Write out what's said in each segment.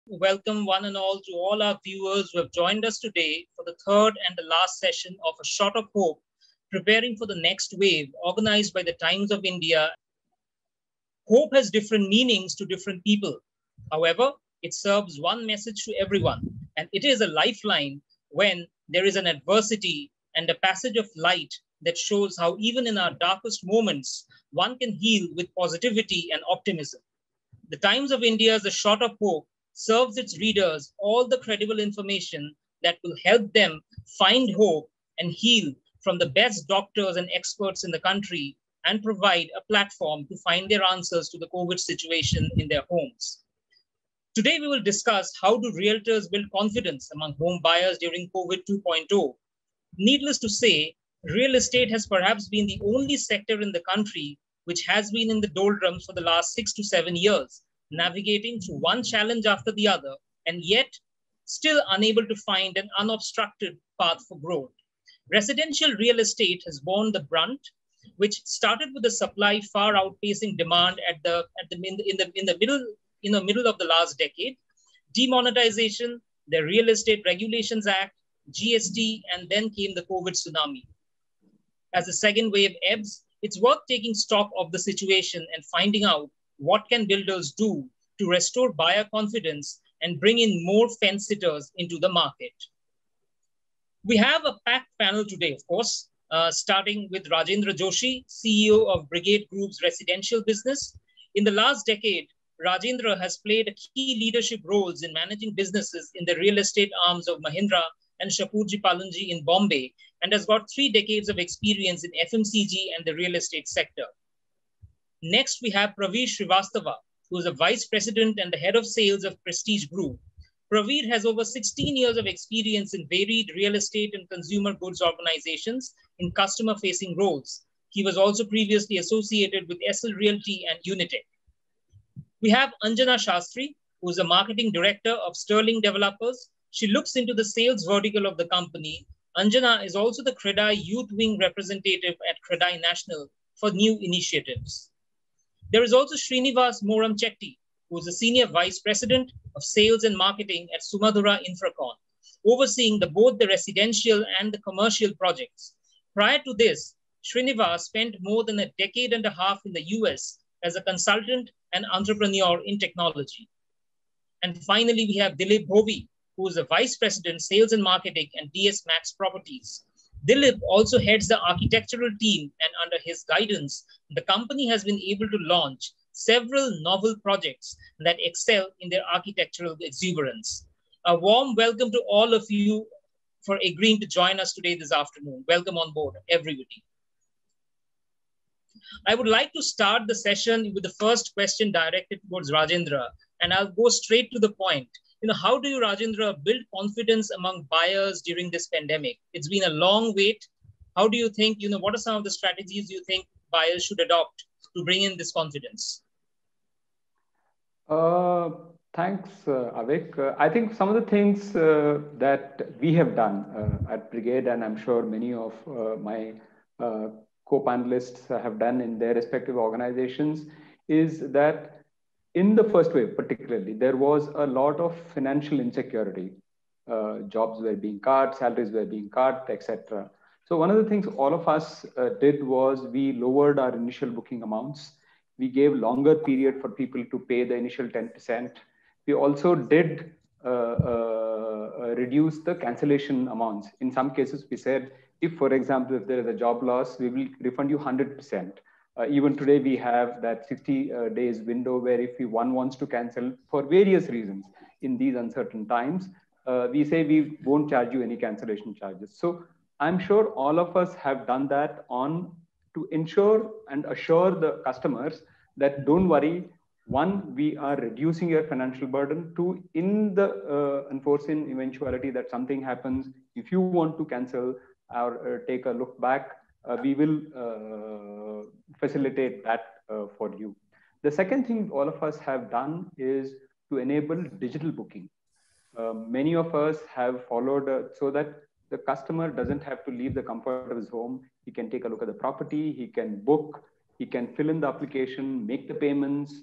welcome one and all to all our viewers who have joined us today for the third and the last session of A Shot of Hope, preparing for the next wave, organized by the Times of India. Hope has different meanings to different people. However, it serves one message to everyone, and it is a lifeline when there is an adversity and a passage of light that shows how, even in our darkest moments, one can heal with positivity and optimism. The Times of India's A Shot of Hope serves its readers all the credible information that will help them find hope and heal from the best doctors and experts in the country and provide a platform to find their answers to the COVID situation in their homes. Today, we will discuss how do realtors build confidence among home buyers during COVID 2.0. Needless to say, real estate has perhaps been the only sector in the country which has been in the doldrums for the last 6 to 7 years, navigating through one challenge after the other, and yet still unable to find an unobstructed path for growth. Residential real estate has borne the brunt, which started with the supply far outpacing demand in the middle of the last decade. Demonetization, the Real Estate Regulations Act, GST, and then came the COVID tsunami. As the second wave ebbs, it's worth taking stock of the situation and finding out what can builders do to restore buyer confidence and bring in more fence sitters into the market. We have a packed panel today, of course, starting with Rajendra Joshi, CEO of Brigade Group's residential business. In the last decade, Rajendra has played key leadership roles in managing businesses in the real estate arms of Mahindra and Shapoorji Pallonji in Bombay, and has got 3 decades of experience in FMCG and the real estate sector. Next, we have Praveer Srivastava, who is a vice president and the head of sales of Prestige Group. Praveer has over 16 years of experience in varied real estate and consumer goods organizations in customer-facing roles. He was also previously associated with Essel Realty and Unitech. We have Anjana Shastri, who is a marketing director of Sterling Developers. She looks into the sales vertical of the company. Anjana is also the CREDAI Youth Wing representative at CREDAI National for new initiatives. There is also Srinivas Moram Chetty, who is the senior vice president of sales and marketing at Sumadhura Infracon, overseeing both the residential and the commercial projects. Prior to this, Srinivas spent more than a decade and a half in the US as a consultant and entrepreneur in technology. And finally, we have Dilip Bhovi, who is the Vice President, Sales and Marketing at DS Max Properties. Dilip also heads the architectural team, and under his guidance, the company has been able to launch several novel projects that excel in their architectural exuberance. A warm welcome to all of you for agreeing to join us today this afternoon. Welcome on board, everybody. I would like to start the session with the first question directed towards Rajendra, and I'll go straight to the point. How do you, Rajendra, build confidence among buyers during this pandemic? It's been a long wait. How do you think, what are some of the strategies you think buyers should adopt to bring in this confidence? Thanks, Avik. I think some of the things that we have done at Brigade, and I'm sure many of my co-panelists have done in their respective organizations, is that in the first wave, particularly, there was a lot of financial insecurity. Jobs were being cut, salaries were being cut, etc. So one of the things all of us did was we lowered our initial booking amounts. We gave longer period for people to pay the initial 10%. We also did reduce the cancellation amounts. In some cases, we said, if, for example, if there is a job loss, we will refund you 100%. Even today, we have that 60 days window where if one wants to cancel for various reasons in these uncertain times, we say we won't charge you any cancellation charges. So I'm sure all of us have done that to ensure and assure the customers that don't worry. One, we are reducing your financial burden. Two, in the unforeseen eventuality that something happens, if you want to cancel or take a look back, we will facilitate that for you. The second thing all of us have done is to enable digital booking. Many of us have followed so that the customer doesn't have to leave the comfort of his home. He can take a look at the property, he can book, he can fill in the application, make the payments.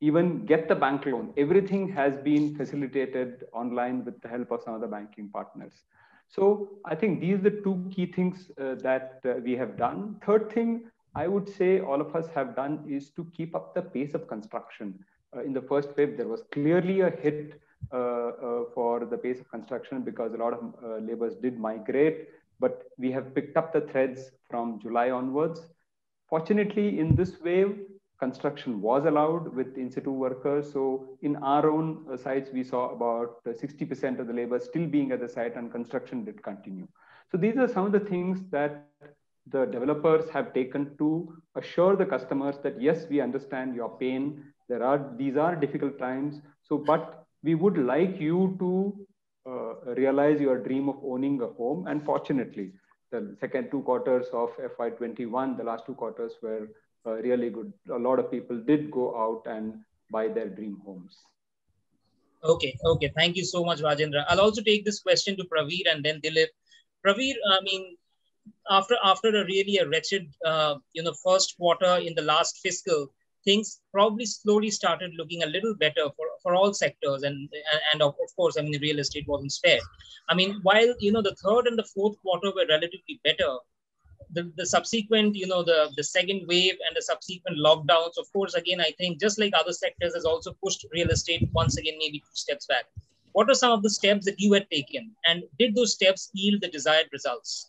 even get the bank loan. Everything has been facilitated online with the help of some of the banking partners. So I think these are the two key things that we have done. Third thing I would say all of us have done is to keep up the pace of construction. In the first wave, there was clearly a hit for the pace of construction because a lot of laborers did migrate, but we have picked up the threads from July onwards. Fortunately, in this wave, construction was allowed with in situ workers. So in our own sites, we saw about 60% of the labor still being at the site, and construction did continue. So these are some of the things that the developers have taken to assure the customers that, yes, we understand your pain. These are difficult times. So, but we would like you to realize your dream of owning a home. And fortunately, the second 2 quarters of FY21, the last 2 quarters were really good. A lot of people did go out and buy their dream homes. Okay. Thank you so much, Rajendra. I'll also take this question to Praveer and then Dilip. Praveer, I mean, after a really wretched, first quarter in the last fiscal, things probably slowly started looking a little better for all sectors, and of course, I mean, real estate wasn't spared. I mean, while the third and the fourth quarter were relatively better, the subsequent, the second wave and the subsequent lockdowns, of course, again, I think just like other sectors, has also pushed real estate once again maybe 2 steps back. What are some of the steps that you had taken, and did those steps yield the desired results?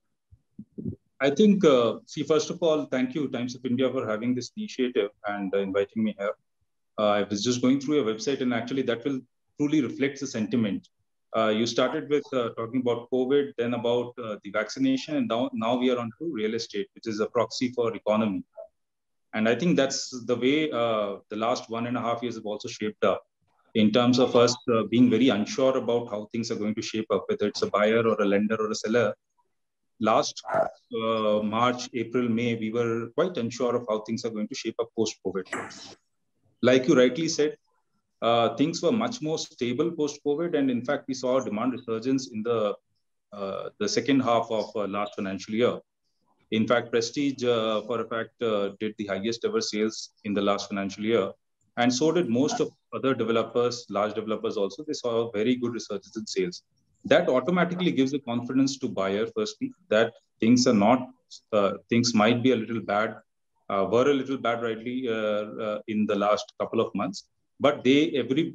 I think, first of all, thank you, Times of India, for having this initiative and inviting me here. I was just going through your website, and actually that will truly reflect the sentiment. You started with talking about COVID, then about the vaccination, and now we are on to real estate, which is a proxy for economy. And I think that's the way the last 1.5 years have also shaped up, in terms of us being very unsure about how things are going to shape up, whether it's a buyer or a lender or a seller. Last March, April, May, we were quite unsure of how things are going to shape up post-COVID. Like you rightly said, things were much more stable post-COVID, and in fact, we saw a demand resurgence in the second half of last financial year. In fact, Prestige, for a fact, did the highest ever sales in the last financial year, and so did most of other developers, large developers also. They saw a very good resurgence in sales. That automatically gives the confidence to buyer, firstly, that things are not, things might be a little bad, were a little bad rightly in the last couple of months, but every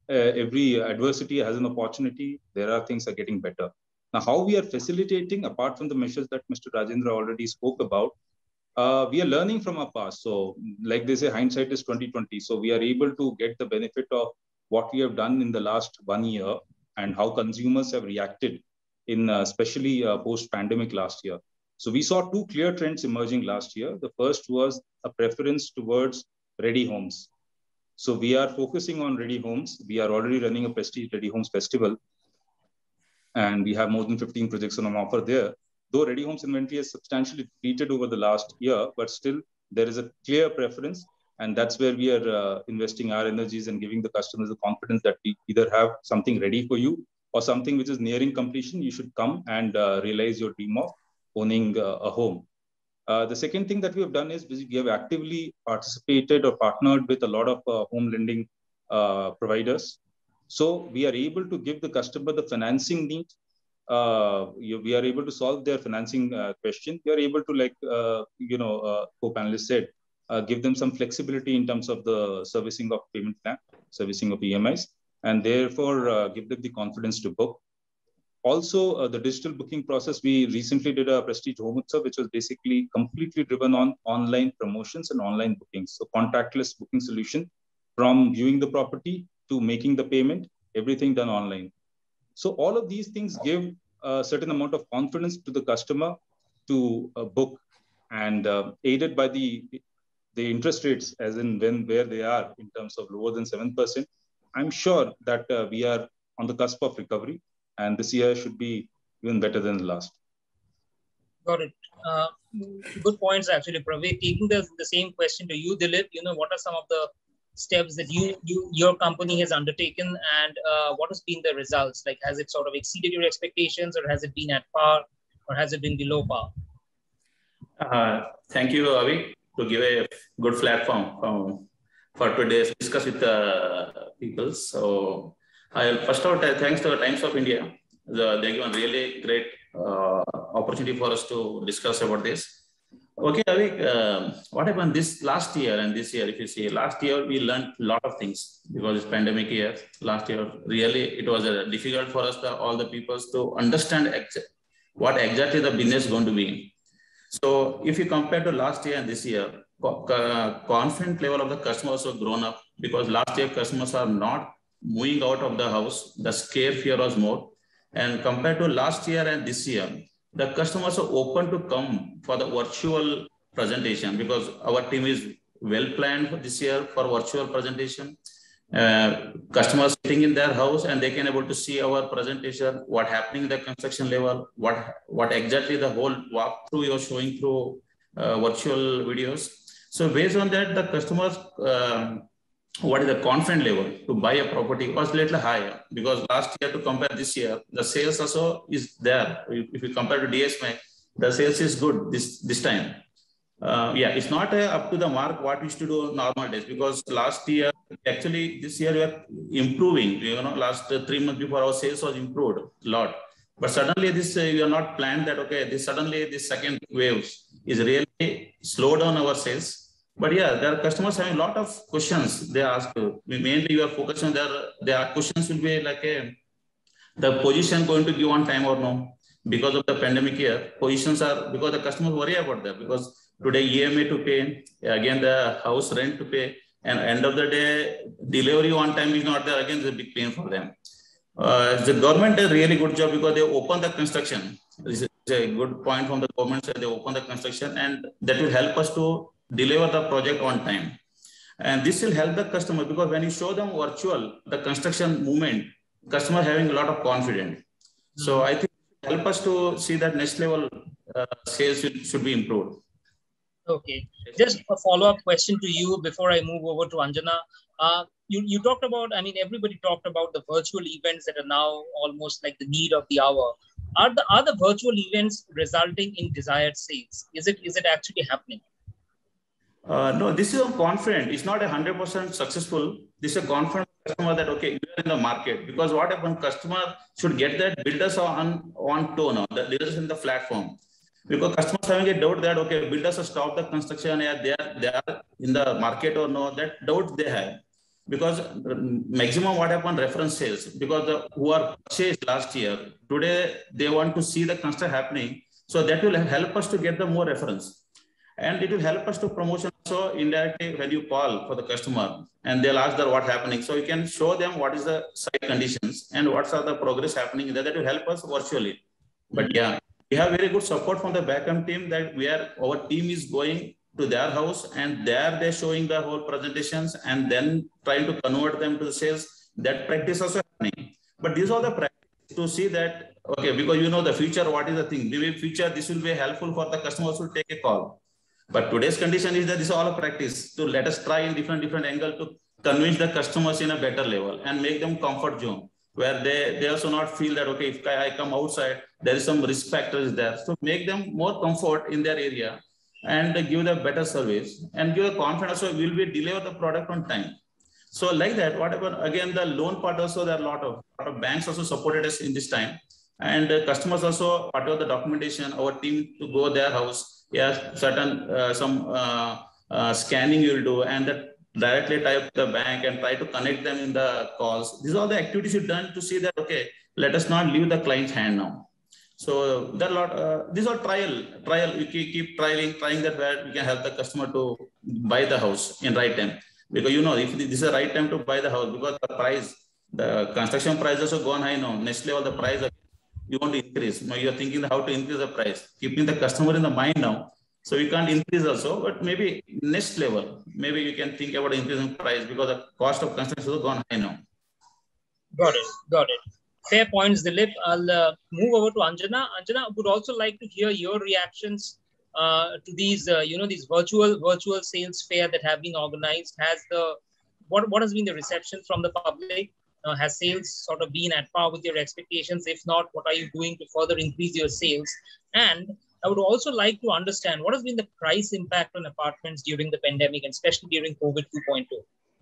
adversity has an opportunity. There are things are getting better. Now, how we are facilitating, apart from the measures that Mr. Rajendra already spoke about, we are learning from our past. So like they say, hindsight is 20/20. So we are able to get the benefit of what we have done in the last 1 year, and how consumers have reacted in especially post-pandemic last year. So we saw 2 clear trends emerging last year. The first was a preference towards ready homes. So we are focusing on ready homes. We are already running a Prestige Ready Homes Festival, and we have more than 15 projects on offer there. Though ready homes inventory has substantially depleted over the last year, but still there is a clear preference. And that's where we are investing our energies and giving the customers the confidence that we either have something ready for you or something which is nearing completion. You should come and realize your dream of owning a home. The second thing that we have done is we have actively participated or partnered with a lot of home lending providers. So we are able to give the customer the financing need. We are able to solve their financing question. We are able to, like, co-panelists said, give them some flexibility in terms of the servicing of payment plan, servicing of EMIs, and therefore give them the confidence to book. Also, the digital booking process, we recently did a Prestige Home Utsav, which was basically completely driven on online promotions and online bookings. So contactless booking solution, from viewing the property to making the payment, everything done online. So all of these things give a certain amount of confidence to the customer to book, and aided by the interest rates, as in where they are in terms of lower than 7%, I'm sure that we are on the cusp of recovery, and this year should be even better than the last. Got it. Good points, actually, Praveer. Taking the same question to you, Dilip, what are some of the steps that your company has undertaken, and what has been the results? Like, has it sort of exceeded your expectations, or has it been at par, or has it been below par? Thank you, Avi, to give a good platform for today discuss with the people. So I'll first out thanks to the Times of India. They given really great opportunity for us to discuss about this. Okay, Avik, what happened this last year and this year? If you see, last year we learned a lot of things because it's pandemic year. Last year, really, it was difficult for us, all the people, to understand what exactly the business is going to be. So if you compare to last year and this year, confidence level of the customers have grown up because last year customers are not moving out of the house. The scare fear was more. And compared to last year and this year, the customers are open to come for the virtual presentation because our team is well planned for this year for virtual presentation. Customers sitting in their house and they can able to see our presentation, what happening in the construction level, what exactly the whole walkthrough you're showing through virtual videos. So based on that, the customers, what is the confidence level to buy a property was a little higher because last year to compare this year, the sales also is there. If you compare to DSMA, the sales is good this time. Yeah, it's not up to the mark what we used to do normal days because last year, actually this year we are improving. You know, last 3 months before our sales was improved a lot. But suddenly this, we are not planned that, okay, this second wave is really slow down our sales. But yeah, there are customers having a lot of questions they ask. Mainly you are focused on their questions will be like the position going to give on time or no. Because of the pandemic year, positions are, because the customers worry about that because today EMA to pay, again the house rent to pay, and end of the day, delivery on time is not there, again it's a big pain for them. The government did a really good job because they open the construction. This is a good point from the government side, they open the construction and that will help us to deliver the project on time. And this will help the customer because when you show them virtual, the construction movement, customer having a lot of confidence. So I think help us to see that next level sales should be improved. Okay, just a follow-up question to you before I move over to Anjana. You talked about, I mean, everybody talked about the virtual events that are now almost like the need of the hour. Are the virtual events resulting in desired sales? Is it actually happening? No, this is a confident. It's not 100% successful. This is a confident customer that, okay, you are in the market. Because what happens, customer should get that builders on tone, the builders in the platform. Because customers having a doubt that, okay, builders have stopped the construction, they are in the market or no, that doubt they have. Because maximum what happened, reference sales, because who are purchased last year, today they want to see the construction happening. So that will help us to get the more reference. And it will help us to promotion also indirectly when you call for the customer and they'll ask them what's happening. So you can show them what is the site conditions and what are the progress happening there. That will help us virtually. But yeah, we have very good support from the backend team that our team is going to their house and there they're showing the whole presentations and then trying to convert them to the sales. That practice also happening. But these are the practice to see that, okay, because you know the future, what is the thing? Maybe future, this will be helpful for the customers to take a call. But today's condition is that this is all a practice to let us try in different angle to convince the customers in a better level and make them comfort zone where they also not feel that, okay, if I come outside, there is some risk factors there. So make them more comfort in their area and give them better service and give a confidence. So will we deliver the product on time? So like that, whatever, again, the loan part also, there are a lot of banks also supported us in this time. And customers also, whatever the documentation, our team to go their house, yes, certain scanning you will do and that directly type the bank and try to connect them in the calls. These are all the activities you've done to see that, okay, let us not leave the client's hand now. So there are a lot, these are trial, we keep trying that where we can help the customer to buy the house in right time. Because you know, if this is the right time to buy the house, because the price, the construction price also gone high now, next level the price, you want to increase. Now you're thinking how to increase the price, keeping the customer in the mind now. So we can't increase also, but maybe next level, maybe you can think about increasing price because the cost of construction has gone high now. Got it. Fair points, Dilip. I'll move over to Anjana. Anjana, I would also like to hear your reactions to these, these virtual sales fair that have been organized. What has been the reception from the public? Has sales sort of been at par with your expectations? If not, what are you doing to further increase your sales? And I would also like to understand what has been the price impact on apartments during the pandemic, and especially during COVID 2.0.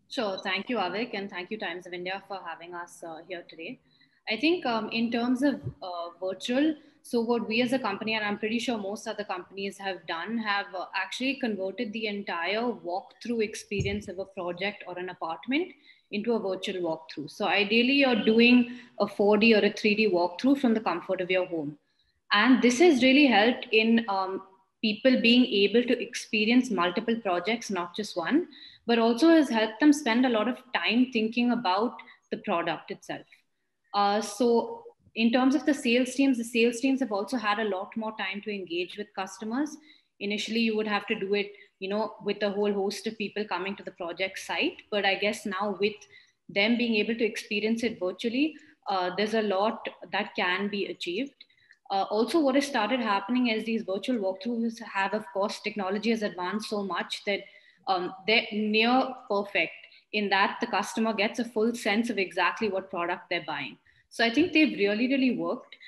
Sure. Thank you, Avik, and thank you, Times of India, for having us here today. I think in terms of virtual, so what we as a company, and I'm pretty sure most other companies have done, have actually converted the entire walkthrough experience of a project or an apartment into a virtual walkthrough. So ideally, you're doing a 4D or a 3D walkthrough from the comfort of your home. And this has really helped in people being able to experience multiple projects, not just one, but also has helped them spend a lot of time thinking about the product itself. So, in terms of the sales teams have also had a lot more time to engage with customers. Initially, you would have to do it, with a whole host of people coming to the project site. But I guess now with them being able to experience it virtually, there's a lot that can be achieved. Also, what has started happening is these virtual walkthroughs have, of course, technology has advanced so much that they're near perfect in that the customer gets a full sense of exactly what product they're buying. So I think they've really, really worked.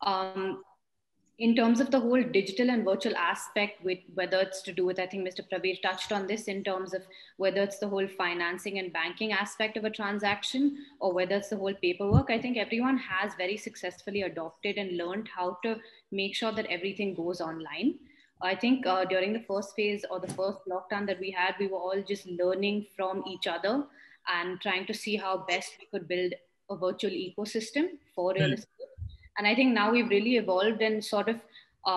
In terms of the whole digital and virtual aspect, with whether it's to do with, I think Mr. Prabir touched on this in terms of whether it's the whole financing and banking aspect of a transaction or whether it's the whole paperwork, I think everyone has very successfully adopted and learned how to make sure that everything goes online. I think during the first phase or the first lockdown that we had, we were all just learning from each other and trying to see how best we could build a virtual ecosystem for real estate. And I think now we've really evolved and sort of,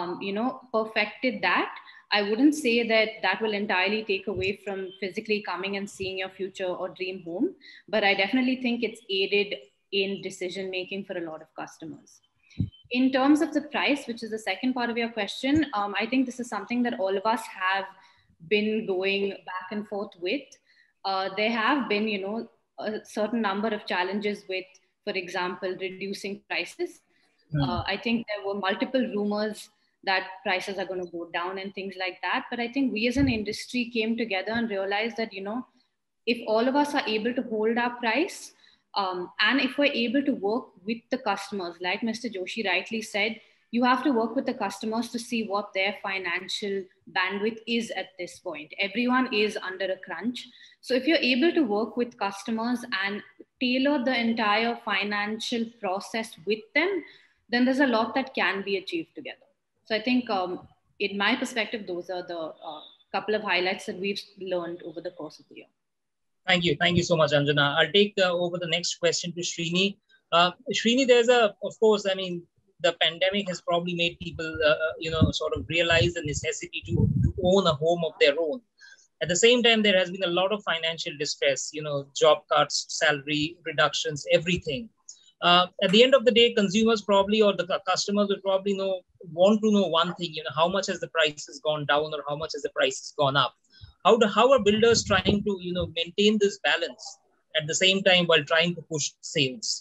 perfected that. I wouldn't say that that will entirely take away from physically coming and seeing your future or dream home, but I definitely think it's aided in decision making for a lot of customers. In terms of the price, which is the second part of your question, I think this is something that all of us have been going back and forth with. There have been, a certain number of challenges with, for example, reducing prices. I think there were multiple rumors that prices are going to go down and things like that. But I think we as an industry came together and realized that, if all of us are able to hold our price, and if we're able to work with the customers, like Mr. Joshi rightly said, you have to work with the customers to see what their financial bandwidth is at this point. Everyone is under a crunch. So if you're able to work with customers and tailor the entire financial process with them, then there's a lot that can be achieved together. So I think, in my perspective, those are the couple of highlights that we've learned over the course of the year. Thank you. Thank you so much, Anjana. I'll take over the next question to Srini. Srini, of course, I mean, the pandemic has probably made people, sort of realize the necessity to own a home of their own. At the same time, there has been a lot of financial distress, job cuts, salary reductions, everything. At the end of the day, consumers probably, or the customers will probably want to know one thing, how much has the prices gone down or how much has the prices gone up? How are builders trying to, maintain this balance at the same time while trying to push sales?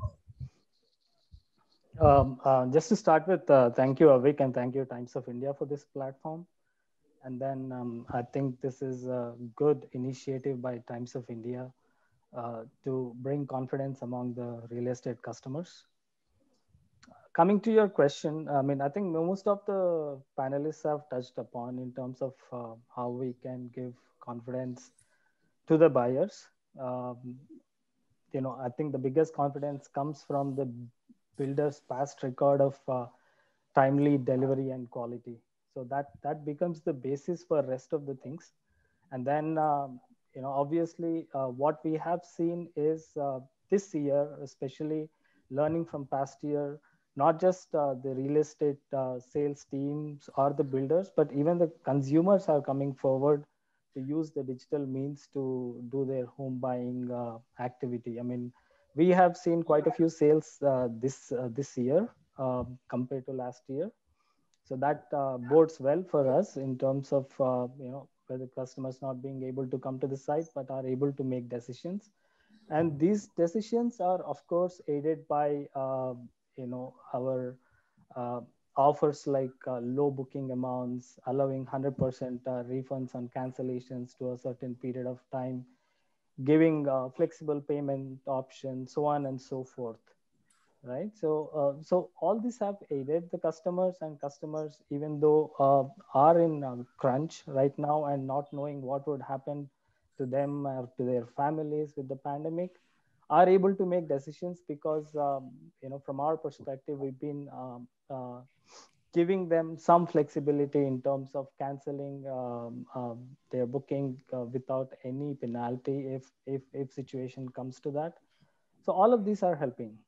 Just to start with, thank you, Avik, and thank you, Times of India, for this platform. And then I think this is a good initiative by Times of India to bring confidence among the real estate customers. Coming to your question, I mean, I think most of the panelists have touched upon in terms of how we can give confidence to the buyers. I think the biggest confidence comes from the builder's past record of timely delivery and quality. So that becomes the basis for rest of the things. And then, obviously what we have seen is this year, especially learning from past year, not just the real estate sales teams or the builders, but even the consumers are coming forward to use the digital means to do their home buying activity. I mean, we have seen quite a few sales this year compared to last year. So that bodes well for us in terms of, where the customers not being able to come to the site, but are able to make decisions. And these decisions are, of course, aided by, our offers like low booking amounts, allowing 100% refunds on cancellations to a certain period of time, giving flexible payment options, so on and so forth. Right. So, so all these have aided the customers, and customers, even though are in crunch right now and not knowing what would happen to them or to their families with the pandemic are able to make decisions because, from our perspective, we've been giving them some flexibility in terms of canceling their booking without any penalty if situation comes to that. So all of these are helping.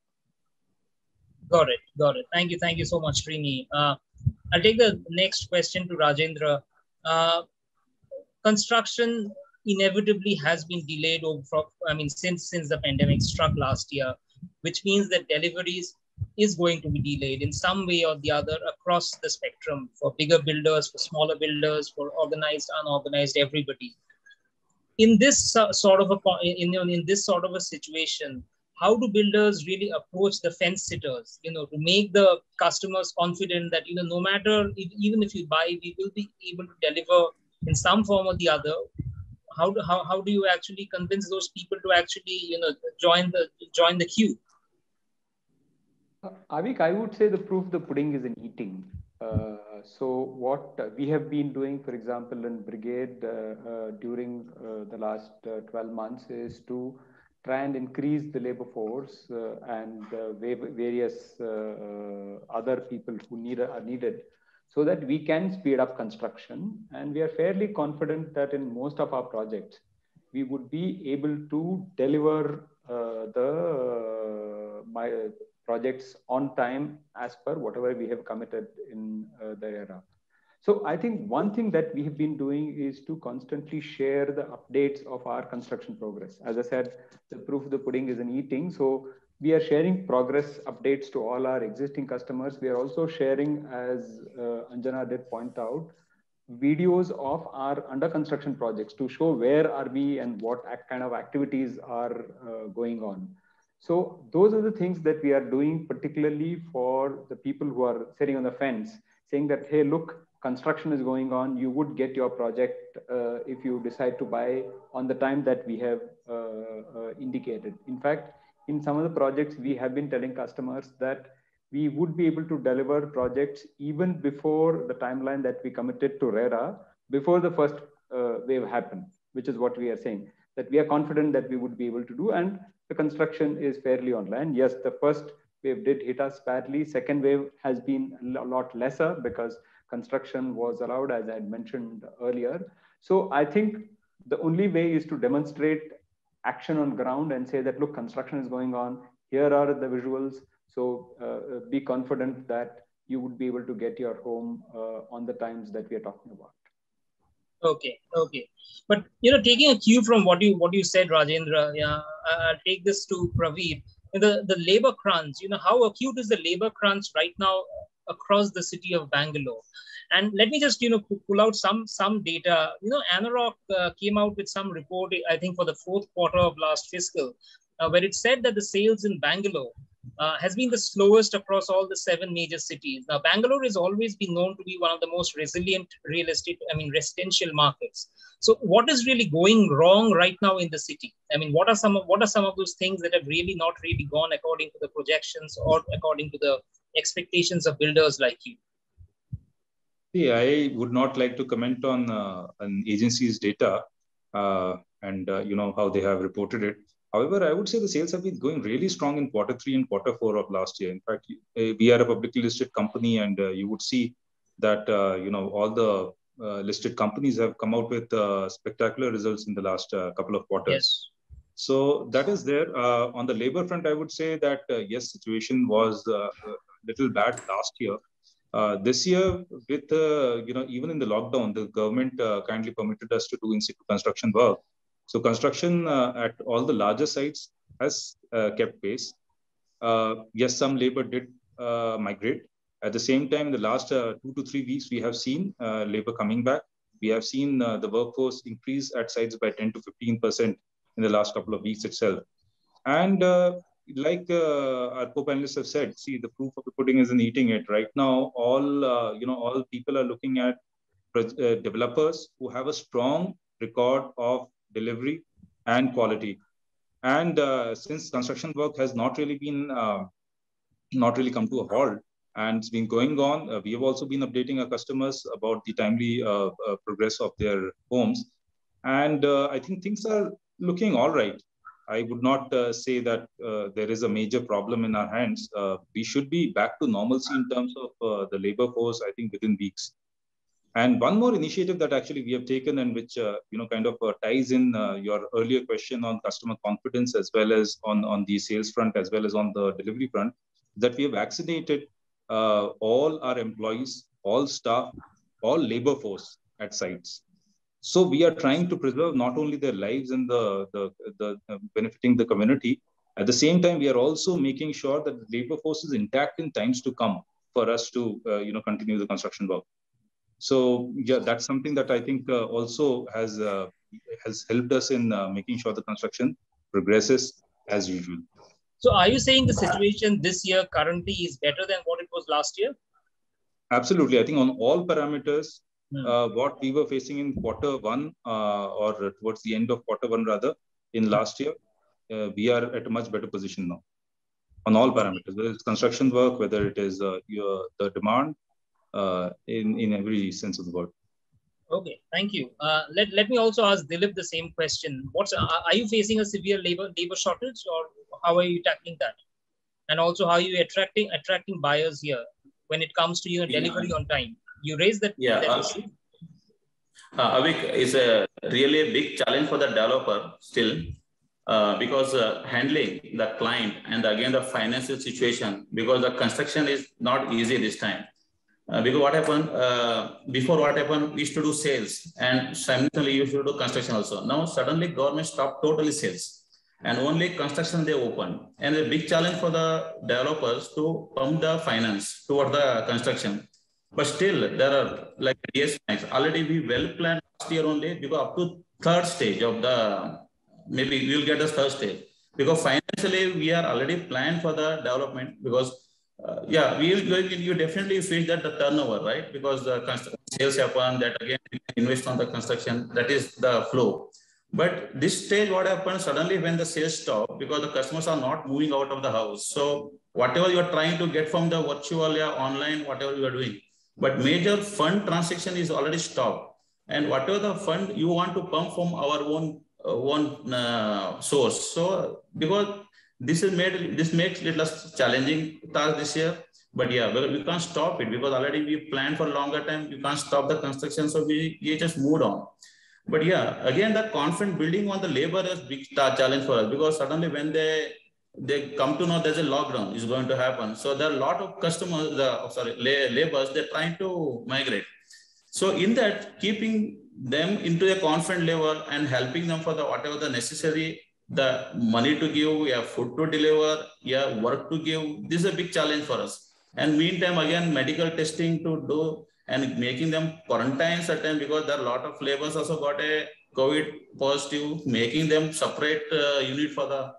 Got it. Thank you so much, Srini. I'll take the next question to Rajendra. Construction inevitably has been delayed since the pandemic struck last year, which means that deliveries is going to be delayed in some way or the other across the spectrum, for bigger builders, for smaller builders, for organized, unorganized, everybody. In this sort of a situation, how do builders really approach the fence sitters, to make the customers confident that, no matter, even if you buy, we will be able to deliver in some form or the other? How do you actually convince those people to actually, join the queue? Avik, I would say the proof of the pudding is in eating. So what we have been doing, for example, in Brigade during the last 12 months is to try and increase the labor force and various other people who are needed, so that we can speed up construction. And we are fairly confident that in most of our projects, we would be able to deliver the projects on time as per whatever we have committed in the era. So I think one thing that we have been doing is to constantly share the updates of our construction progress. As I said, the proof of the pudding is in eating. So we are sharing progress updates to all our existing customers. We are also sharing, as Anjana did point out, videos of our under construction projects to show where are we and what kind of activities are going on. So those are the things that we are doing, particularly for the people who are sitting on the fence, saying that, hey, look, construction is going on. You would get your project if you decide to buy on the time that we have indicated. In fact, in some of the projects, we have been telling customers that we would be able to deliver projects even before the timeline that we committed to RERA, before the first wave happened, which is what we are saying, that we are confident that we would be able to do. And the construction is fairly online. Yes, the first wave did hit us badly. Second wave has been a lot lesser because construction was allowed, as I had mentioned earlier. So I think the only way is to demonstrate action on ground and say that, look, construction is going on. Here are the visuals. So be confident that you would be able to get your home on the times that we are talking about. Okay. But, taking a cue from what you said, Rajendra, I'll take this to Praveer. The labor crunch, how acute is the labor crunch right now across the city of Bangalore? And let me just, pull out some data. ANAROC came out with some report, I think, for the fourth quarter of last fiscal, where it said that the sales in Bangalore has been the slowest across all the 7 major cities. Now, Bangalore has always been known to be one of the most resilient residential markets. So what is really going wrong right now in the city? What are some of those things that have really not really gone according to the projections or according to the expectations of builders like you? See, I would not like to comment on an agency's data and how they have reported it. However, I would say the sales have been going really strong in Q3 and Q4 of last year. In fact, we are a publicly listed company, and you would see that all the listed companies have come out with spectacular results in the last couple of quarters. Yes. So that is there. On the labor front, I would say that yes, situation was a little bad last year. This year, with even in the lockdown, the government kindly permitted us to do in situ construction work. So construction at all the larger sites has kept pace. Yes, some labor did migrate. At the same time, in the last 2 to 3 weeks, we have seen labor coming back. We have seen the workforce increase at sites by 10 to 15% in the last couple of weeks itself. And like our co-panelists have said, see, the proof of the pudding is in eating it. Right now, all people are looking at developers who have a strong record of delivery and quality. And since construction work has not really come to a halt and it's been going on, we have also been updating our customers about the timely progress of their homes. And I think things are looking all right. I would not say that there is a major problem in our hands. We should be back to normalcy in terms of the labor force, I think, within weeks. And one more initiative that actually we have taken, and which kind of ties in your earlier question on customer confidence, as well as on the sales front, as well as on the delivery front, that we have vaccinated all our employees, all staff, all labor force at sites. So we are trying to preserve not only their lives and the benefiting the community. At the same time, we are also making sure that the labor force is intact in times to come for us to continue the construction work. So yeah, that's something that I think also has helped us in making sure the construction progresses as usual. So are you saying the situation this year currently is better than what it was last year? Absolutely. I think on all parameters, what we were facing in Q1 or towards the end of Q1 rather in last year, we are at a much better position now on all parameters, whether it's construction work, whether it is the demand, in every sense of the word. Okay, thank you. Let me also ask Dilip the same question. Are you facing a severe labor shortage, or how are you tackling that? And also, how are you attracting buyers here when it comes to delivery on time? You raised that. Yeah, Avik, is really a big challenge for the developer still, because handling the client and again the financial situation, because the construction is not easy this time. Because what happened, before what happened, we used to do sales and simultaneously you should do construction also. Now suddenly government stopped totally sales and only construction they open. And a big challenge for the developers to pump the finance toward the construction. But still there are like DSMAX, already we well planned last year only, because up to third stage of the, maybe we will get the third stage. Because financially we are already planned for the development, because yeah, you definitely face that the turnover, right? Because the sales happen, that again invest on the construction, that is the flow. But this stage, what happens suddenly when the sales stop, because the customers are not moving out of the house. So whatever you are trying to get from the virtual or online, whatever you are doing, but major fund transaction is already stopped. And whatever the fund you want to pump from our own source. So because this makes it less challenging task this year, but yeah, we can't stop it because already we planned for a longer time. You can't stop the construction, so we just moved on. But yeah, again, the confidence building on the labor is big challenge for us, because suddenly when they come to know there's a lockdown is going to happen, so there are a lot of customers, laborers, they're trying to migrate. So in that, keeping them into a confident level and helping them for the whatever the necessary, the money to give, yeah, food to deliver, yeah, work to give. This is a big challenge for us. And meantime, again, medical testing to do and making them quarantine certain, because there are a lot of laborers also got a COVID positive, making them separate unit for the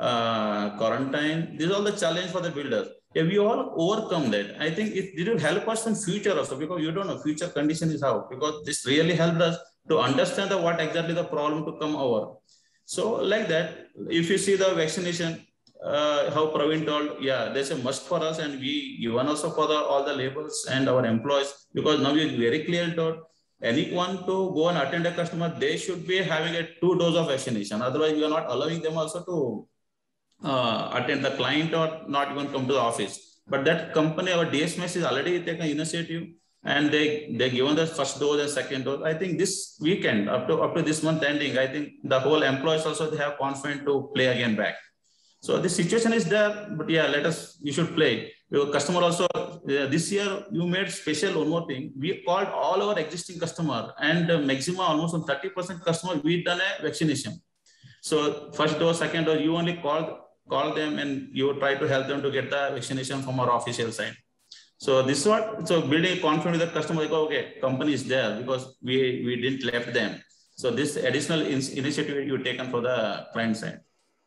quarantine. This is all the challenge for the builders. Yeah, we all overcome that. I think it will help us in future also, because you don't know future condition is how, because this really helped us to understand what exactly the problem to come over. So like that, if you see the vaccination, how Praveen told, yeah, there's a must for us, and we even also for all the laborers and our employees, because now we very clearly told anyone to go and attend a customer, they should be having a 2 doses of vaccination. Otherwise, we are not allowing them also to attend the client or not even come to the office. But that company, our DSMAX, is already taken initiative, and they given the first dose and second dose. I think this weekend up to this month ending, I think the whole employees also, they have confidence to play again back. So the situation is there, but yeah, you should play. Your customer also, this year you made special one more thing. We called all our existing customer, and maximum almost 30% customer, we done a vaccination. So first dose, second dose, you only call them and you try to help them to get the vaccination from our official side. So this is what, so building confidence with the customer, like, okay, company is there because we didn't left them. So this additional initiative you taken for the client side.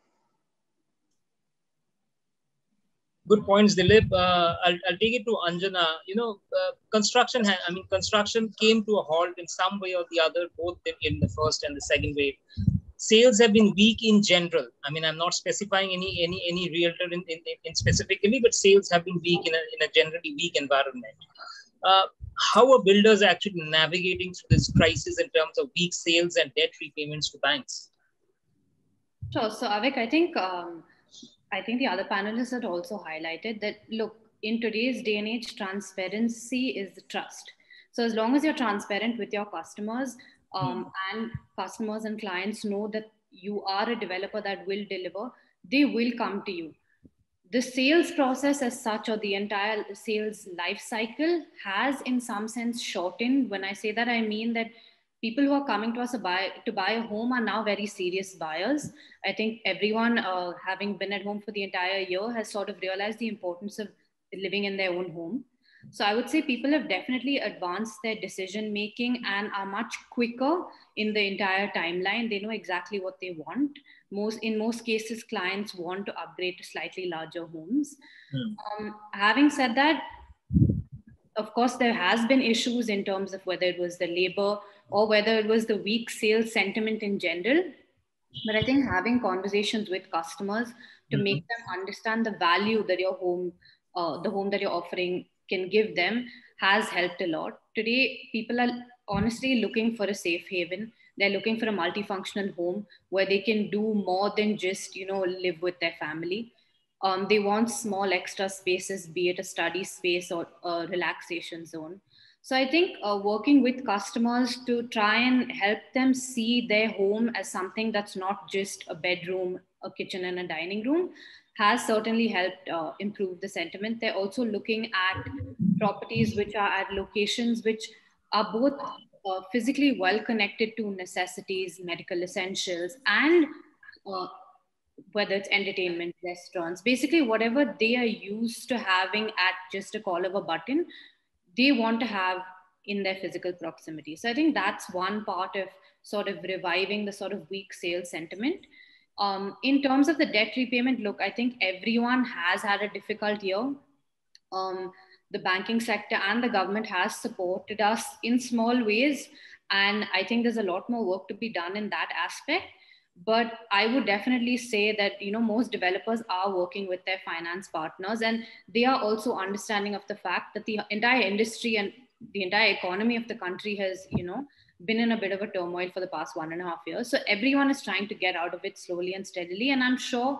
Good points, Dilip. I'll take it to Anjana. Construction came to a halt in some way or the other, both in the first and the second wave. Sales have been weak in general. I mean, I'm not specifying any realtor in specifically, but sales have been weak in a generally weak environment. How are builders actually navigating through this crisis in terms of weak sales and debt repayments to banks? Sure. So Avik, I think the other panelists had also highlighted that, look, in today's day and age, transparency is the trust. So as long as you're transparent with your customers, and customers and clients know that you are a developer that will deliver, they will come to you. The sales process as such, or the entire sales life cycle, has in some sense shortened. When I say that, I mean that people who are coming to us to buy a home are now very serious buyers. I think everyone, having been at home for the entire year, has sort of realized the importance of living in their own home. So I would say people have definitely advanced their decision making and are much quicker in the entire timeline. They know exactly what they want. In most cases, clients want to upgrade to slightly larger homes. Having said that, of course, there has been issues in terms of whether it was the labor or whether it was the weak sales sentiment in general. But I think having conversations with customers to make them understand the value that your home, the home that you're offering, can give them has helped a lot. Today, people are honestly looking for a safe haven. They're looking for a multifunctional home where they can do more than just, live with their family. They want small extra spaces, be it a study space or a relaxation zone. So I think working with customers to try and help them see their home as something that's not just a bedroom, a kitchen, and a dining room has certainly helped improve the sentiment. They're also looking at properties which are at locations which are both physically well connected to necessities, medical essentials, and uh, whether it's entertainment, restaurants, basically whatever they are used to having at just a call of a button, they want to have in their physical proximity. So I think that's one part of sort of reviving the sort of weak sales sentiment. In terms of the debt repayment, look, I think everyone has had a difficult year. The banking sector and the government has supported us in small ways. And I think there's a lot more work to be done in that aspect. But I would definitely say that, most developers are working with their finance partners, and they are also understanding of the fact that the entire industry and the entire economy of the country has, been in a bit of a turmoil for the past 1.5 years. So everyone is trying to get out of it slowly and steadily. And I'm sure,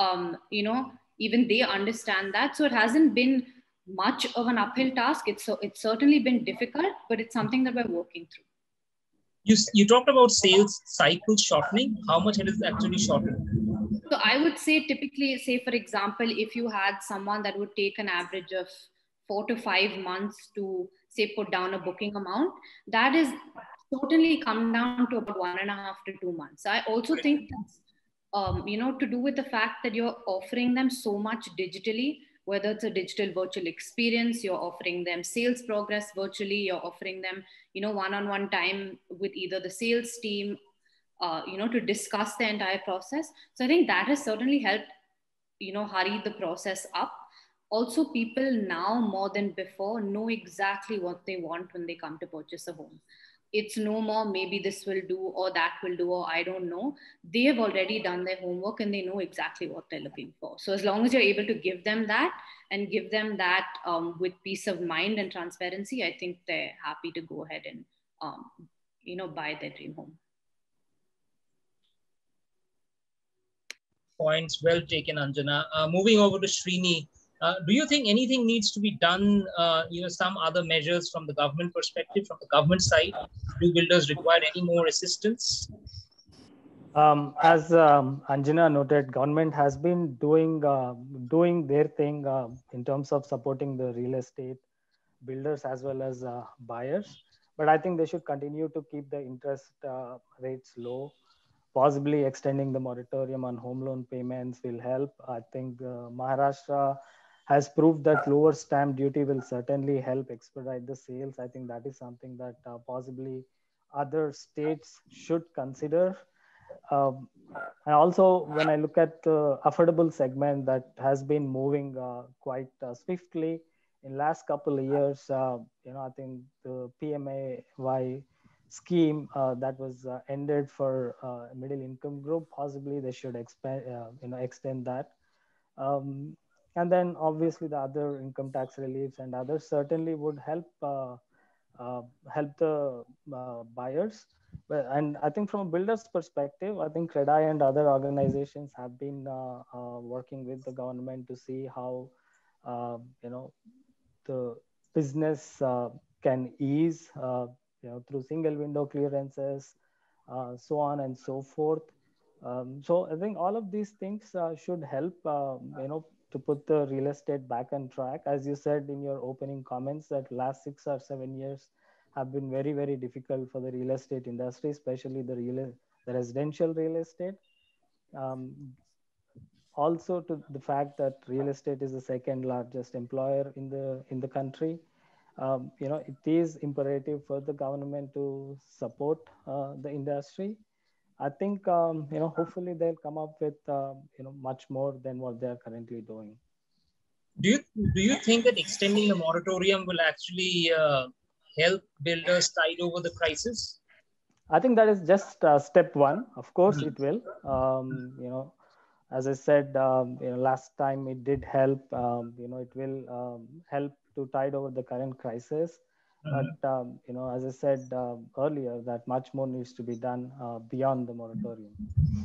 even they understand that. So it hasn't been much of an uphill task. It's certainly been difficult, but it's something that we're working through. You talked about sales cycle shortening. How much it is actually shortened? So I would say typically, say for example, if you had someone that would take an average of 4 to 5 months to say put down a booking amount, that is totally come down to about 1.5 to 2 months. I also think that's to do with the fact that you're offering them so much digitally, whether it's a digital virtual experience, you're offering them sales progress virtually, you're offering them, one-on-one time with either the sales team, to discuss the entire process. So I think that has certainly helped, hurry the process up. Also, people now more than before know exactly what they want when they come to purchase a home. It's no more maybe this will do or that will do or I don't know. They have already done their homework and they know exactly what they're looking for. So as long as you're able to give them that and give them that with peace of mind and transparency, I think they're happy to go ahead and buy their dream home. Points well taken, Anjana. Moving over to Srini. Do you think anything needs to be done, some other measures from the government perspective, from the government side? Do builders require any more assistance? As Anjana noted, government has been doing their thing in terms of supporting the real estate builders as well as buyers. But I think they should continue to keep the interest rates low. Possibly extending the moratorium on home loan payments will help. I think Maharashtra has proved that lower stamp duty will certainly help expedite the sales. I think that is something that possibly other states should consider. And also, when I look at the affordable segment that has been moving quite swiftly in last couple of years, I think the PMAY scheme that was ended for middle income group, possibly they should extend that. And then obviously the other income tax reliefs and others certainly would help help the buyers. And I think from a builder's perspective, I think CREDAI and other organizations have been working with the government to see how the business can ease through single window clearances, so on and so forth. So I think all of these things should help to put the real estate back on track. As you said in your opening comments, that last 6 or 7 years have been very, very difficult for the real estate industry, especially the residential real estate. Also to the fact that real estate is the second largest employer in the country. It is imperative for the government to support the industry. I think hopefully they'll come up with much more than what they are currently doing. Do you think that extending the moratorium will actually help builders tide over the crisis? I think that is just step one. Of course, it will. As I said, last time it did help. It will help to tide over the current crisis. But as I said earlier, that much more needs to be done beyond the moratorium.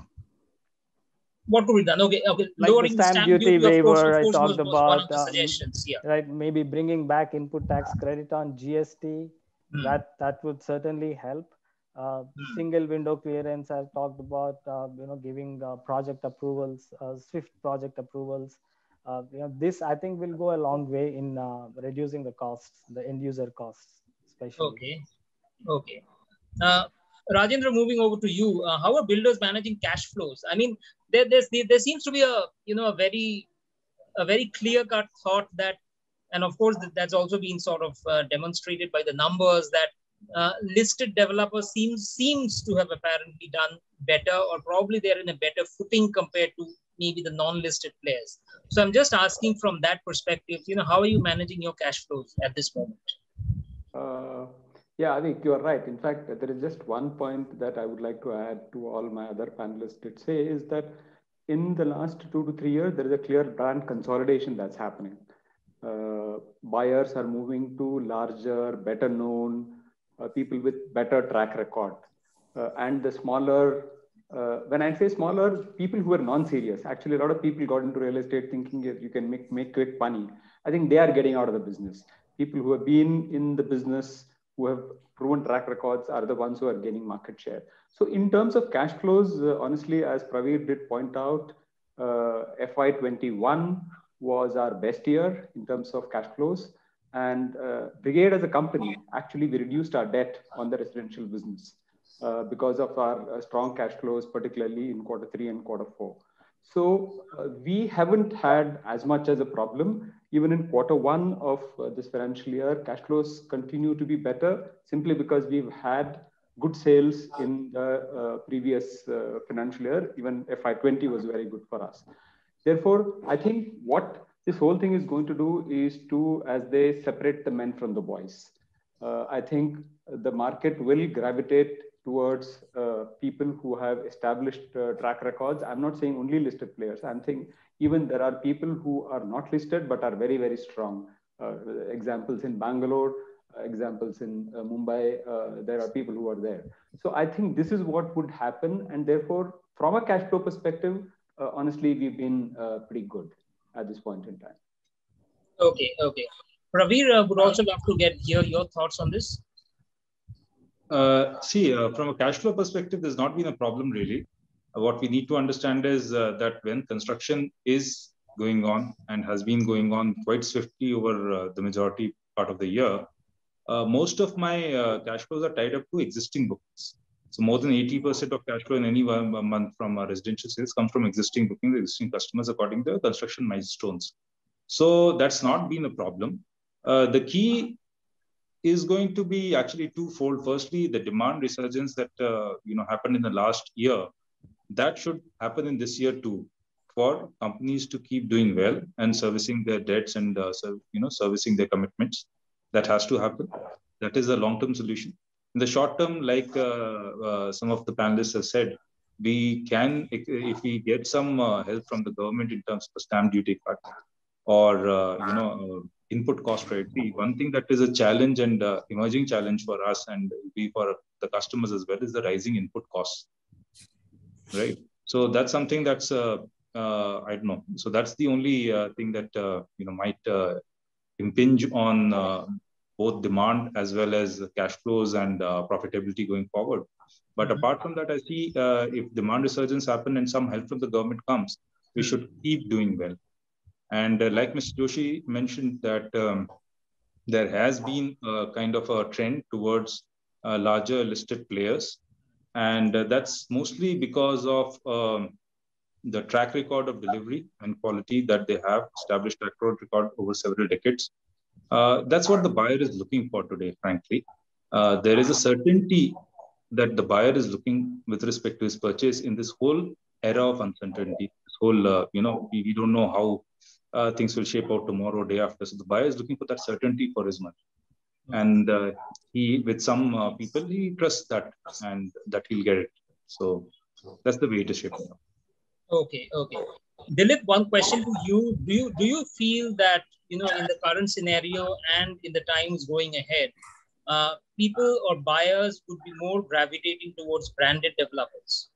What could be done? Okay. Like lowering the stamp duty waiver, I talked was about. One of the suggestions. Yeah. Right. Maybe bringing back input tax credit on GST. That would certainly help. Single window clearance, I've talked about. Giving project approvals, swift project approvals. This I think will go a long way in reducing the costs, the end user costs, especially. Okay. Rajendra, moving over to you, how are builders managing cash flows? I mean, there seems to be a very clear-cut thought that, and of course that's also been sort of demonstrated by the numbers, that listed developers seems to have apparently done better, or probably they're in a better footing compared to maybe the non-listed players. So I'm just asking from that perspective, how are you managing your cash flows at this moment? Yeah, I think you are right. In fact, there is just one point that I would like to add to all my other panelists did say, is that in the last 2 to 3 years, there is a clear brand consolidation that's happening. Buyers are moving to larger, better known people with better track record. And the smaller, when I say smaller, people who are non-serious, actually a lot of people got into real estate thinking you can make quick money. I think they are getting out of the business. People who have been in the business, who have proven track records, are the ones who are gaining market share. So in terms of cash flows, honestly, as Praveer did point out, FY21 was our best year in terms of cash flows. And Brigade as a company, actually, we reduced our debt on the residential business because of our strong cash flows, particularly in Q3 and Q4. So we haven't had as much as a problem. Even in Q1 of this financial year, cash flows continue to be better simply because we've had good sales in the previous financial year. Even FY20 was very good for us. Therefore, I think what this whole thing is going to do is to, as they separate the men from the boys. I think the market will gravitate towards people who have established track records. I'm not saying only listed players. I'm saying even there are people who are not listed but are very, very strong. Examples in Bangalore, examples in Mumbai, there are people who are there. So I think this is what would happen. And therefore, from a cash flow perspective, honestly, we've been pretty good at this point in time. Okay. Praveer, would also love to hear your thoughts on this. From a cash flow perspective, there's not been a problem really. What we need to understand is that when construction is going on and has been going on quite swiftly over the majority part of the year, most of my cash flows are tied up to existing bookings. So more than 80% of cash flow in any one month from our residential sales come from existing bookings, existing customers according to the construction milestones. So that's not been a problem. The key is going to be actually twofold. Firstly, the demand resurgence that happened in the last year, that should happen in this year too, for companies to keep doing well and servicing their debts and servicing their commitments. That has to happen. That is a long-term solution. In the short term, like some of the panelists have said, we can, if we get some help from the government in terms of stamp duty cut, or input cost, right? See, one thing that is a challenge and emerging challenge for us and we for the customers as well is the rising input costs, right? So that's something that's I don't know. So that's the only thing that might impinge on both demand as well as cash flows and profitability going forward. But apart from that, I see if demand resurgence happen and some help from the government comes, we should keep doing well. And like Mr. Joshi mentioned that there has been a kind of a trend towards larger listed players. And that's mostly because of the track record of delivery and quality that they have, established track record over several decades. That's what the buyer is looking for today, frankly. There is a certainty that the buyer is looking with respect to his purchase in this whole era of uncertainty. This whole, we don't know how things will shape out tomorrow, day after. So the buyer is looking for that certainty for his money. And he, with some people, he trusts that and that he'll get it. So that's the way it is shaping up. Okay. Dilip, one question to you. Do you feel that, in the current scenario and in the times going ahead, people or buyers would be more gravitating towards branded developers?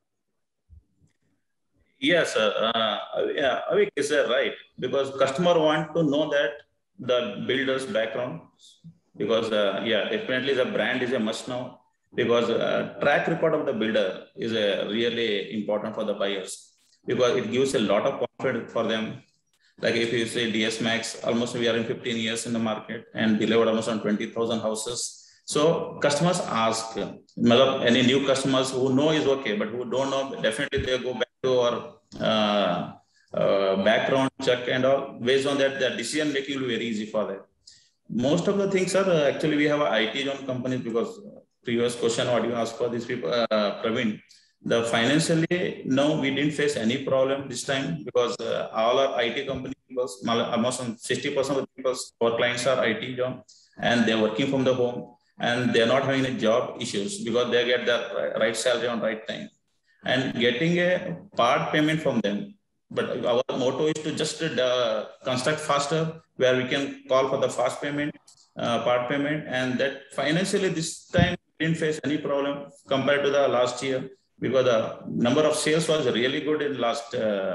Yes, Avik is right, because customer want to know that the builder's background, because definitely the brand is a must now, because track record of the builder is really important for the buyers, because it gives a lot of confidence for them. Like if you say DS Max, almost we are in 15 years in the market and delivered almost on 20,000 houses. So customers ask, any new customers who know is okay, but who don't know, definitely they go back to our background check and all. Based on that, the decision making will be very easy for them. Most of the things are actually we have IT owned companies, because previous question what you asked for these people, Praveen. The financially, no, we didn't face any problem this time, because all our IT companies, almost 60% of the people, our clients are IT job and they're working from the home and they're not having any job issues, because they get the right salary on right time and getting a part payment from them. But our motto is to just construct faster, where we can call for the fast payment, part payment, and that financially this time didn't face any problem compared to the last year, because the number of sales was really good in last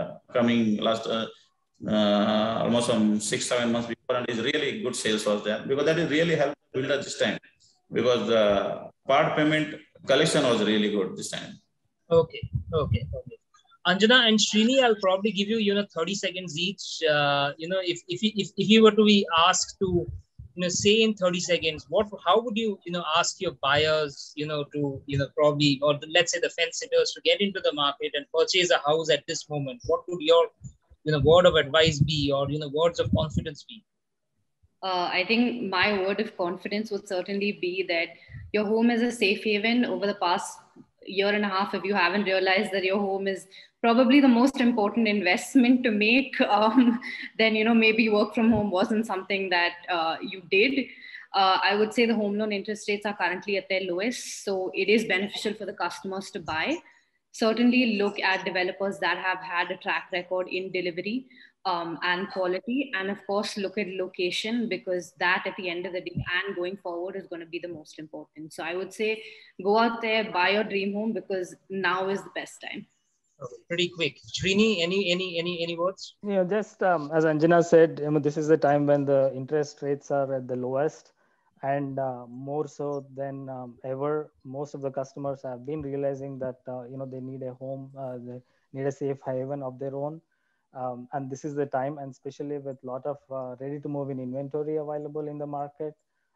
almost 6-7 months before, and is really good sales was there, because that is really helped the builder this time, because the part payment collection was really good this time. Okay. Anjana and Srini, I'll probably give you, 30 seconds each. If you were to be asked to, say in 30 seconds, how would you, ask your buyers, to, probably, or let's say the fence sitters to get into the market and purchase a house at this moment? What would your, word of advice be, or, words of confidence be? I think my word of confidence would certainly be that your home is a safe haven. Over the past year and a half, if you haven't realized that your home is probably the most important investment to make, then maybe work from home wasn't something that you did. I would say the home loan interest rates are currently at their lowest, so it is beneficial for the customers to buy. Certainly look at developers that have had a track record in delivery and quality, and of course look at location, because that at the end of the day and going forward is going to be the most important. So I would say go out there, buy your dream home, because now is the best time. Okay, pretty quick. Srini, any words? Just as Anjana said, this is the time when the interest rates are at the lowest, and more so than ever, most of the customers have been realizing that they need a home, they need a safe haven of their own, and this is the time. And especially with a lot of ready to move in inventory available in the market,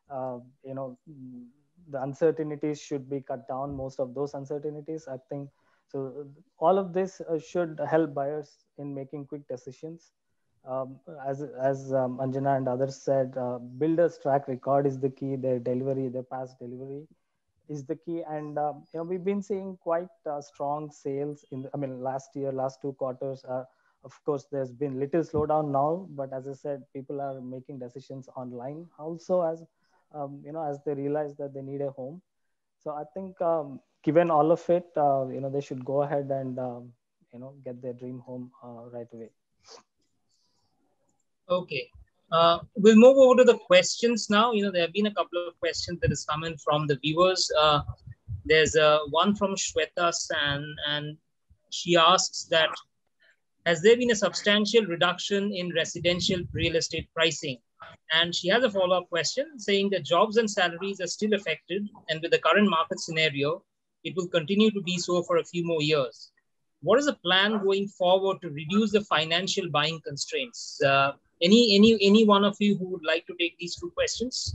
the uncertainties should be cut down. Most of those uncertainties, I think. So all of this should help buyers in making quick decisions. As Anjana and others said, builders' track record is the key. Their delivery, their past delivery is the key. And we've been seeing quite strong sales last year, last 2 quarters. Of course, there's been little slowdown now, but as I said, people are making decisions online also as they realize that they need a home. So I think given all of it, they should go ahead and get their dream home right away. Okay. We'll move over to the questions now. There have been a couple of questions that has come in from the viewers. There's one from Shweta San, and she asks that, has there been a substantial reduction in residential real estate pricing? And she has a follow-up question saying that jobs and salaries are still affected, and with the current market scenario, it will continue to be so for a few more years. What is the plan going forward to reduce the financial buying constraints? Any one of you who would like to take these two questions?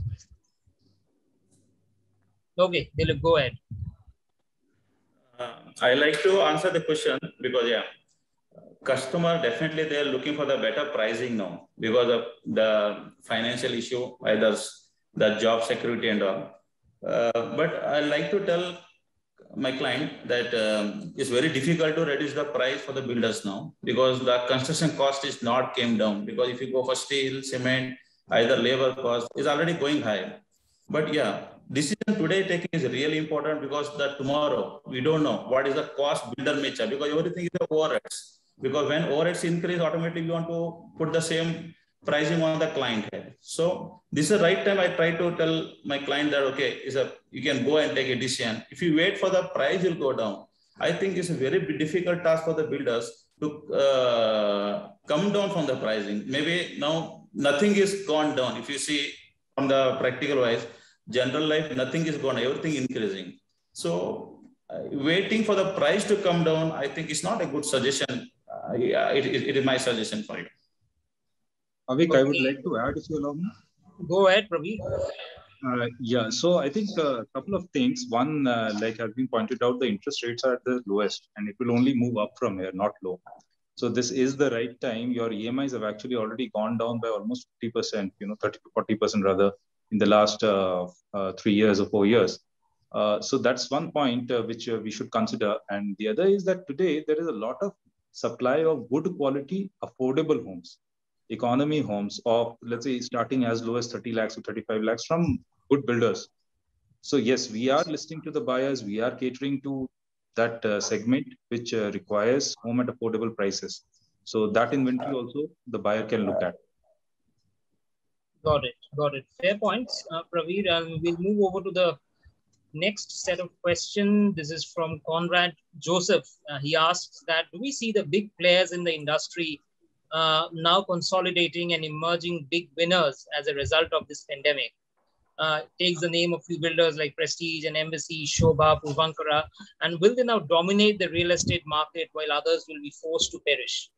Okay, Dilip, go ahead. I like to answer the question because, yeah, customer definitely they're looking for the better pricing now because of the financial issue, either the job security and all. But I like to tell my client that it's very difficult to reduce the price for the builders now because the construction cost is not came down. Because if you go for steel, cement, either labor cost is already going high. But yeah, decision today taking is really important because that tomorrow we don't know what is the cost builder may charge because everything is the overheads. Because when overheads increase, automatically we want to put the same pricing on the client head. So this is the right time I try to tell my client that, okay, you can go and take a decision. If you wait for the price will go down. I think it's a very difficult task for the builders to come down from the pricing. Maybe now nothing is gone down. If you see from the practical wise, general life, nothing is gone, everything increasing. So waiting for the price to come down, I think it's not a good suggestion. It is my suggestion for you. Avik, okay. I would like to add, if you allow me. Go ahead, Praveer. Yeah, so I think a couple of things. One, like has been pointed out, the interest rates are at the lowest and it will only move up from here, not low. So this is the right time. Your EMIs have actually already gone down by almost 50%, 30 to 40% rather, in the last 3 years or 4 years. So that's one point which we should consider. And the other is that today there is a lot of supply of good quality, affordable homes, economy homes of, let's say, starting as low as 30 lakhs to 35 lakhs from good builders. So yes, we are listening to the buyers. We are catering to that segment which requires home at affordable prices. So that inventory also the buyer can look at. Got it. Fair points, Praveer. And we'll move over to the next set of questions. This is from Conrad Joseph. He asks that, do we see the big players in the industry now consolidating and emerging big winners as a result of this pandemic? Takes the name of few builders like Prestige and Embassy, Shobha, Puravankara, and will they now dominate the real estate market while others will be forced to perish?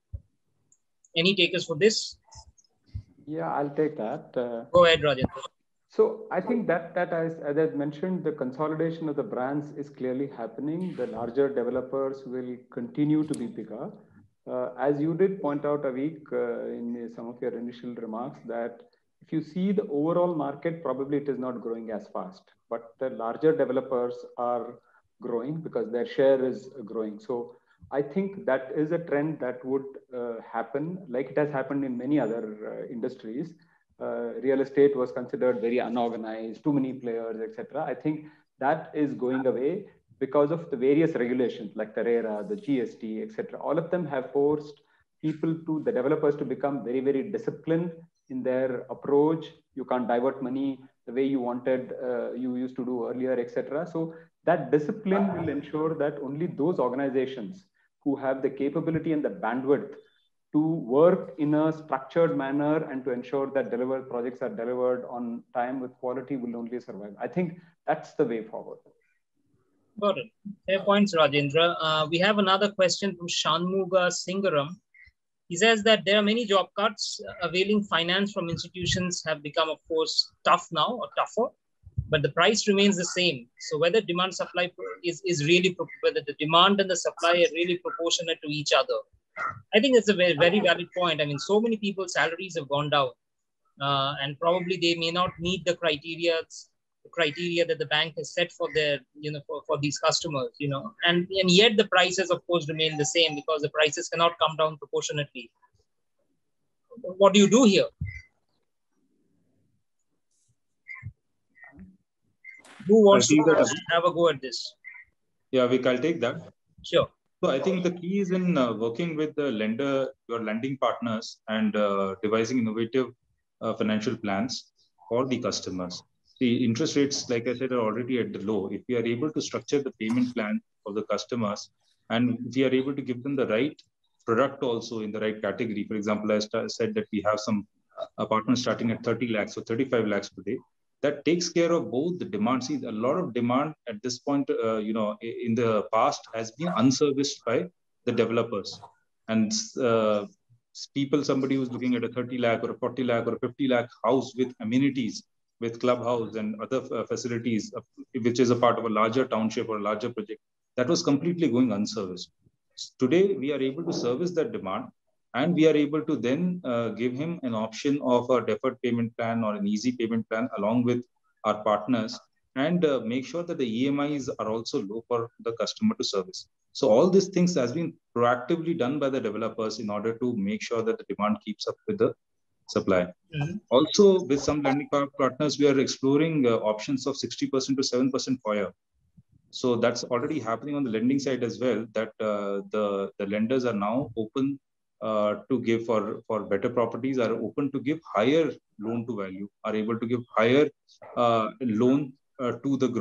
Any takers for this? Yeah, I'll take that. Go ahead, Rajendra. So I think that as I mentioned, the consolidation of the brands is clearly happening. The larger developers will continue to be bigger. As you did point out, Avik, in some of your initial remarks, that if you see the overall market, probably it is not growing as fast, but the larger developers are growing because their share is growing. So I think that is a trend that would happen, like it has happened in many other industries. Real estate was considered very unorganized, too many players, etc. I think that is going away because of the various regulations like the RERA, the GST, etc. All of them have forced the developers to become very, very disciplined in their approach. You can't divert money the way you wanted, you used to do earlier, etc. So that discipline will ensure that only those organizations who have the capability and the bandwidth to work in a structured manner and to ensure that projects are delivered on time with quality will only survive. I think that's the way forward. Got it. Fair points, Rajendra. We have another question from Shanmuga Singaram. He says that there are many job cuts. Availing finance from institutions have become, of course, tough now or tougher, but the price remains the same. So whether demand supply whether the demand and the supply are really proportionate to each other. I think it's a very, very valid point. I mean, so many people's salaries have gone down and probably they may not meet the criteria that the bank has set for their, for these customers, and yet the prices, of course, remain the same because the prices cannot come down proportionately. What do you do here? Who wants to have a go at this? Yeah, Vik, I'll take that. Sure. So I think the key is in working with the lender, your lending partners, and devising innovative financial plans for the customers. The interest rates, like I said, are already at the low. If we are able to structure the payment plan for the customers, and if we are able to give them the right product also in the right category, for example, I said that we have some apartments starting at 30 lakhs or 35 lakhs today, that takes care of both the demand. See, a lot of demand at this point, in the past has been unserviced by the developers. And somebody who's looking at a 30 lakh or a 40 lakh or a 50 lakh house with amenities, with clubhouse and other facilities, which is a part of a larger township or a larger project, that was completely going unserviced. Today, we are able to service that demand, and we are able to then give him an option of a deferred payment plan or an easy payment plan along with our partners, and make sure that the EMIs are also low for the customer to service. So all these things has been proactively done by the developers in order to make sure that the demand keeps up with the supply. Mm-hmm. Also, with some lending partners, we are exploring options of 60% to 7% FOIR. So that's already happening on the lending side as well, that the lenders are now open to give for better properties, are open to give higher loan to value, are able to give higher loan to the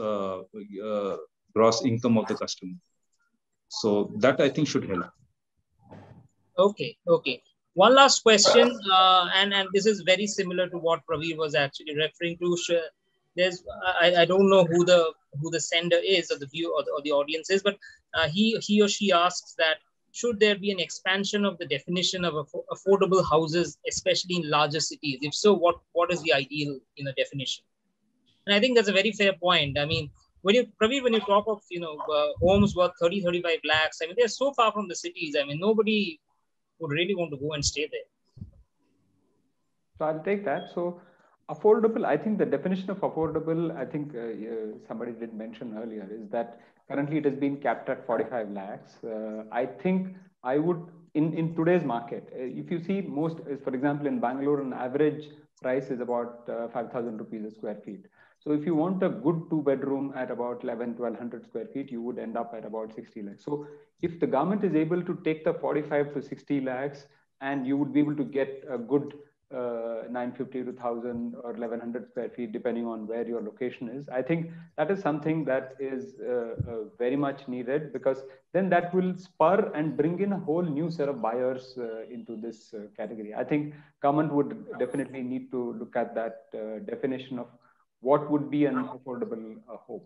gross income of the customer. So that I think should help. Okay. One last question, and this is very similar to what Praveer was actually referring to. I don't know who the sender is, or the viewer or the audience is, but he or she asks that should there be an expansion of the definition of affordable houses, especially in larger cities? If so, what is the ideal definition? And I think that's a very fair point. I mean, when you talk of homes worth 30-35 lakhs, I mean, they're so far from the cities. I mean, nobody would really want to go and stay there. So I'll take that. So affordable, I think the definition of affordable, I think somebody did mention earlier, is that currently it has been capped at 45 lakhs. I think I would, in today's market, if you see most, for example, in Bangalore, an average price is about 5,000 rupees a square feet. So if you want a good 2-bedroom at about 1,100 square feet, you would end up at about 60 lakhs. So if the government is able to take the 45 to 60 lakhs, and you would be able to get a good 950 to 1,000 or 1,100 square feet, depending on where your location is, I think that is something that is very much needed, because then that will spur and bring in a whole new set of buyers into this category. I think government would definitely need to look at that definition of what would be an affordable home.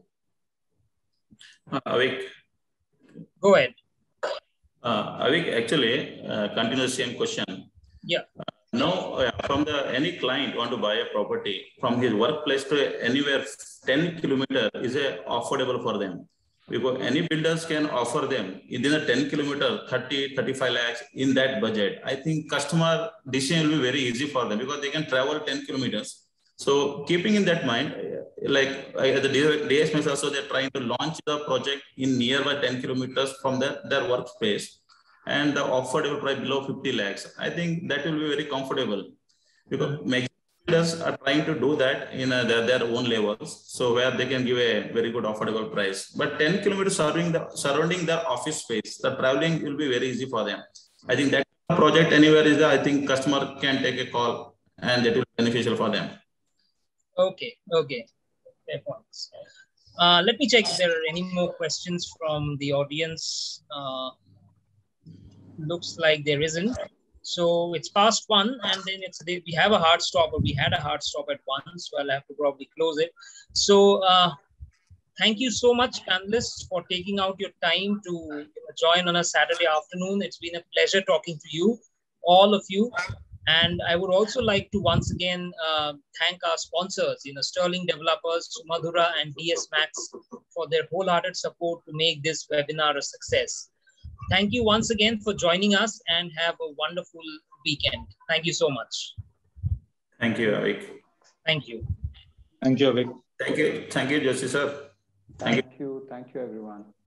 Avik. Go ahead. Avik, actually, continue the same question. Yeah. Now, from any client want to buy a property from his workplace to anywhere 10 kilometers is affordable for them, because any builders can offer them within a 10 kilometer 30-35 lakhs in that budget. I think customer decision will be very easy for them because they can travel 10 kilometers. So keeping in that mind, like the DSMS also, they're trying to launch the project in nearby 10 kilometers from their workspace, and the affordable price below 50 lakhs. I think that will be very comfortable, because builders are trying to do that in their own levels, so where they can give a very good affordable price. But 10 kilometers surrounding their office space, the traveling will be very easy for them. I think that project anywhere is there, I think customer can take a call and that will be beneficial for them. Okay. Fair points. Let me check if there are any more questions from the audience. Looks like there isn't. So it's past 1, and then we have a hard stop, or we had a hard stop at 1, so I'll have to probably close it. So thank you so much, panelists, for taking out your time to join on a Saturday afternoon. It's been a pleasure talking to you, all of you. And I would also like to once again thank our sponsors, Sterling Developers, Sumadhura, and DS Max for their wholehearted support to make this webinar a success. Thank you once again for joining us, and have a wonderful weekend. Thank you so much. Thank you, Avik. Thank you. Thank you, Avik. Thank you, Joshi sir. Thank you, everyone.